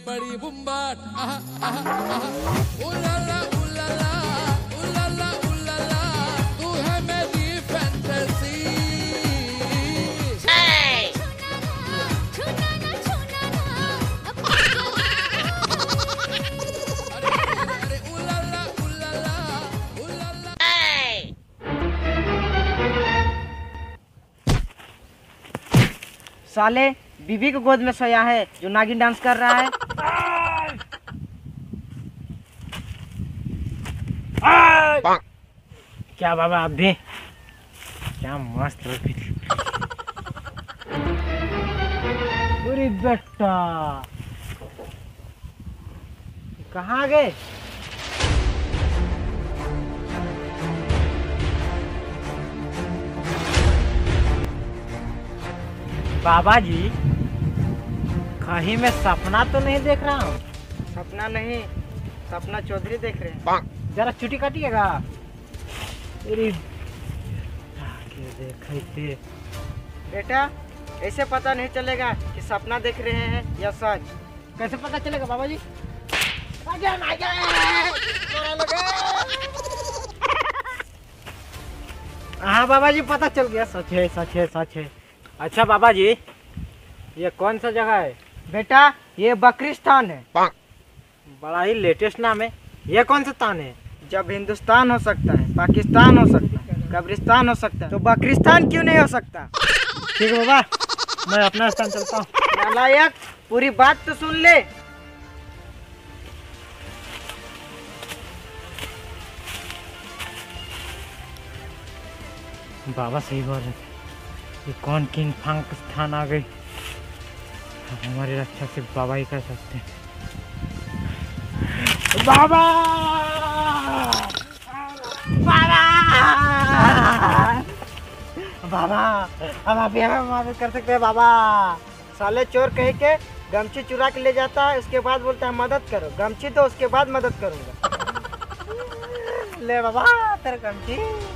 बड़ी बुम्बाट उलाला उलाला उलाला उलाला तू है मेरी फैंटेसी। अरे उलाला उलाला उलाला। साले बीबी को गोद में सोया है जो नागिन डांस कर रहा है। क्या बाबा आप भी क्या मस्त लगी। अरे बेटा कहाँ गए? बाबा जी कहीं मैं सपना तो नहीं देख रहा हूँ? सपना नहीं, सपना चौधरी देख रहे हैं। जरा छुट्टी काटिएगा। बेटा ऐसे पता नहीं चलेगा कि सपना देख रहे हैं या सच। कैसे पता चलेगा बाबा जी? हाँ बाबा जी पता चल गया, सच है सच है सच है। अच्छा बाबा जी ये कौन सा जगह है? बेटा ये बकरिस्तान है। बड़ा ही लेटेस्ट नाम है। ये कौन सा स्थान है? जब हिंदुस्तान हो सकता है, पाकिस्तान हो सकता है, कब्रिस्तान हो सकता है, तो बकरिस्तान क्यों नहीं हो सकता? ठीक है बाबा मैं अपना स्थान चलता हूँ। नालायक पूरी बात तो सुन ले। बाबा सही बोल रहे थे। ये कौन किंग फांग स्थान आ गई। हमारी रक्षा सिर्फ बाबा ही कर सकते हैं। बाबा बाबा बाबा हम आप यहाँ मदद कर सकते हैं बाबा। साले चोर कह के गमछी चुरा के ले जाता है, उसके बाद बोलता है मदद करो। गमछी तो उसके बाद मदद करूंगा। ले बाबा तेरा गमछी।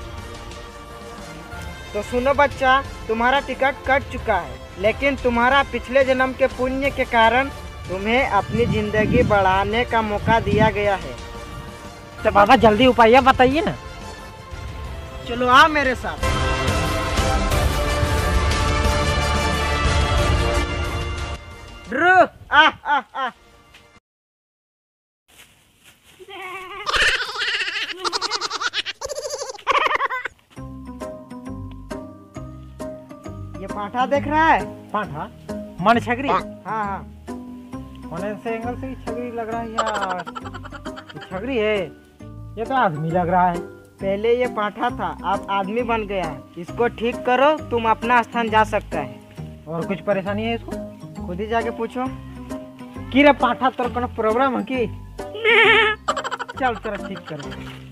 तो सुनो बच्चा, तुम्हारा टिकट कट चुका है, लेकिन तुम्हारा पिछले जन्म के पुण्य के कारण तुम्हें अपनी जिंदगी बढ़ाने का मौका दिया गया है। तो बाबा जल्दी उपाय बताइए ना। चलो आ मेरे साथ। आ आ आ ये पाठा देख रहा है? पाठा मन छगरी? हाँ हाँ कौन से एंगल से छगरी लग रहा है यार? ये छगरी है? ये तो आदमी लग रहा है। पहले ये पाठा था, अब आदमी बन गया है। इसको ठीक करो, तुम अपना स्थान जा सकता है। और कुछ परेशानी है इसको? खुद ही जाके पूछो। कि रे पाठा तेरे को प्रॉब्लम है कि? चल तेरा ठीक कर।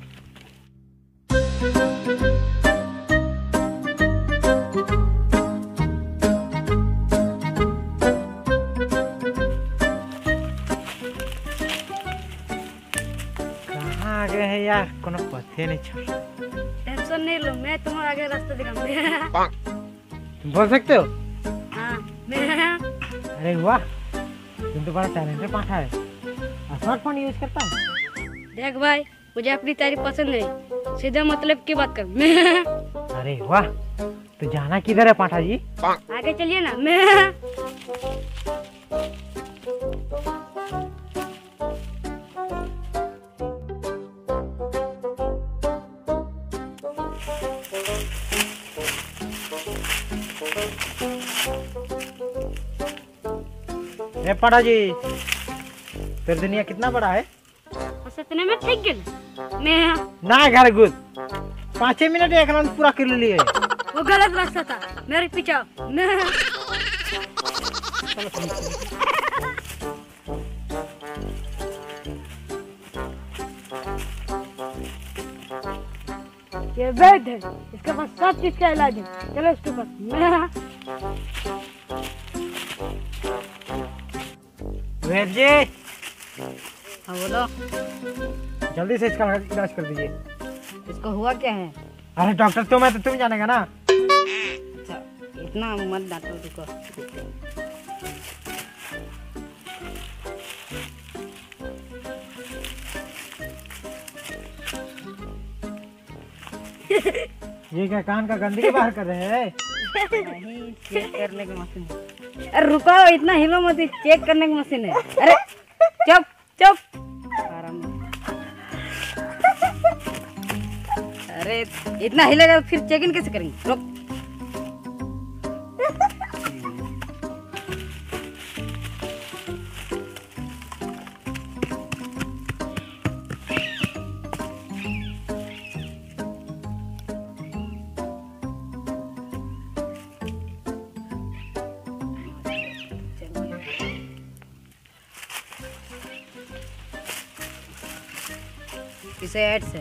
गए हैं यार, कोनो पते नहीं चल। टेंशन नहीं लो, मैं तुम्हारे आगे रास्ता दिखाऊंगा। तुम बोल सकते हो? हाँ मैं। अरे वाह तुम तो बड़ा टैलेंटेड पाठा है। स्मार्टफोन यूज करता है? देख भाई मुझे अपनी तारीफ पसंद नहीं, सीधे मतलब की बात कर। अरे वाह तो जाना किधर है पाठा जी? आगे चलिए ना। मैं पाठा जी फिर दुनिया कितना बड़ा है? सतने में ठीक गया मैं ना घर गुड 5 मिनट एक राउंड पूरा कर लिए। वो गलत रास्ता था, मेरे पीछे आओ। ये वैद्य है, इसके पास सब चीज का इलाज है। चलो इसके पास। वैद्य जी हाँ बोलो। जल्दी से इसका इलाज कर दीजिए। इसको हुआ क्या है? अरे डॉक्टर तुम है तो तुम जानेगा ना। अच्छा इतना मत डांटो। ये क्या कान का गंदगी बाहर कर रहे हैं? नहीं, चेक करने की मशीन है। अरे रुको, इतना हिलो मत, चेक करने की मशीन है। अरे चुप चुप, आराम से। अरे इतना हिलेगा तो फिर चेक इन कैसे करेंगे? रुक। इसे ऐड से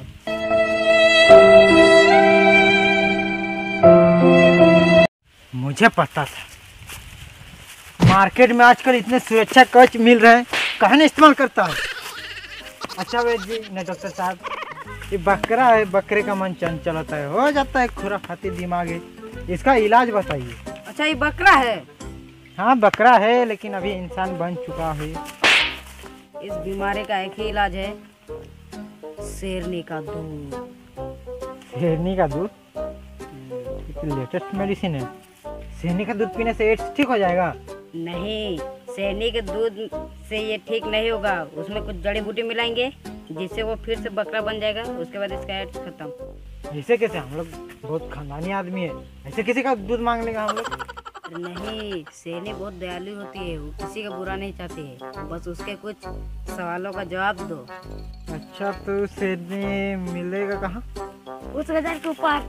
मुझे पता था मार्केट में आजकल इतने सुरक्षा कवच मिल रहे हैं, कहाँ नहीं इस्तेमाल करता है। अच्छा वैद्य जी, नहीं डॉक्टर साहब, ये बकरा है, बकरे का मन चंचल होता है, हो जाता है खुराफाती दिमाग है, इसका इलाज बताइए। अच्छा ये बकरा है? हाँ बकरा है, लेकिन अभी इंसान बन चुका है। इस बीमारी का एक ही इलाज है, शेरनी का दूध। शेरनी का दूध? लेटेस्ट मेडिसिन है। शेरनी का दूध पीने से एड्स ठीक हो जाएगा? नहीं, शेरनी के दूध से ये ठीक नहीं होगा, उसमें कुछ जड़ी बूटी मिलाएंगे जिससे वो फिर से बकरा बन जाएगा, उसके बाद इसका एड्स खत्म। ऐसे कैसे? हम लोग बहुत खानदानी आदमी है, ऐसे किसी का दूध मांग लेगा हम लोग? नहीं, शेरनी बहुत दयालु होती है, वो किसी का बुरा नहीं चाहती है, बस उसके कुछ सवालों का जवाब दो। अच्छा तो शेरनी मिलेगा कहाँ? उस बाजार के ऊपर।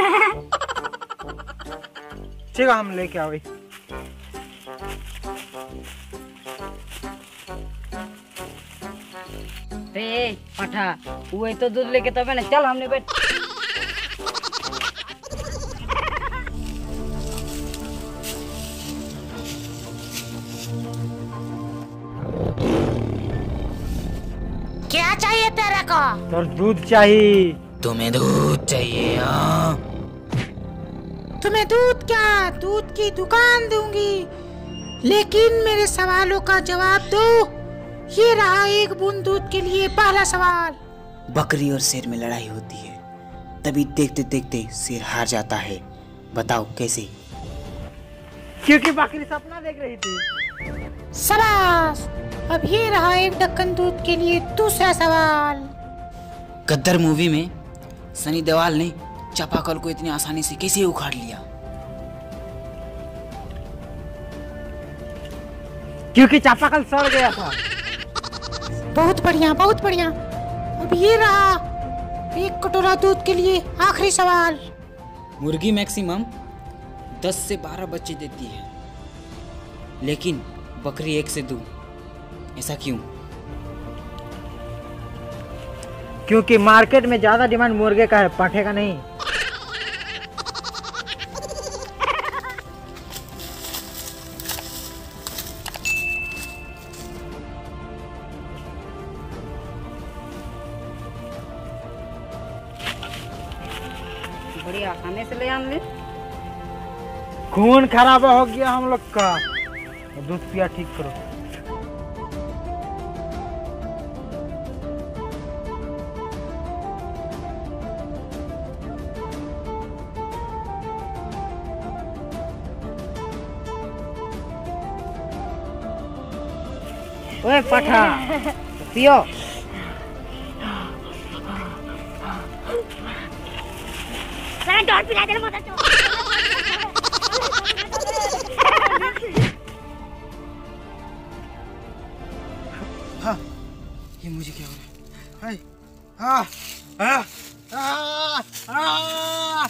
ठीक है, हम लेके आओ। रे पठा, वही तो दूध लेके तबे ना, चल हमने बैठ। क्या चाहिए तेरे को? तो दूध चाहिए। तुम्हें दूध चाहिए? हाँ, तुम्हें दूध क्या, दूध की दुकान दूंगी, लेकिन मेरे सवालों का जवाब दो। ये रहा एक बूंद दूध के लिए पहला सवाल। बकरी और शेर में लड़ाई होती है, तभी देखते देखते शेर हार जाता है, बताओ कैसे? क्योंकि बकरी सपना देख रही थी। शाबाश। अब ये रहा एक ढक्कन दूध के लिए दूसरा सवाल। गद्दर मूवी में सनी देओल ने चापाकल को इतनी आसानी से कैसे उखाड़ लिया? क्योंकि चापाकल सड़ गया था। बहुत बढ़िया, बहुत बढ़िया। अब ये रहा एक कटोरा दूध के लिए आखिरी सवाल। मुर्गी मैक्सिमम 10 से 12 बच्चे देती है, लेकिन बकरी 1 से 2, ऐसा क्यों? क्योंकि मार्केट में ज्यादा डिमांड मुर्गे का है, पाठे का नहीं। बड़ी आसानी से ले आन ले। खून खराब हो गया हम लोग का, दूध पिया ठीक करो। ओए पठा, पियो। हाँ, ये मुझे क्या हो रहा है? हाँ, हाँ, हाँ, हाँ,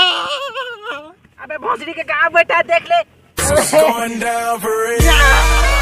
अबे भोसड़ी के कहाँ बैठा है, देख ले। Going down for real.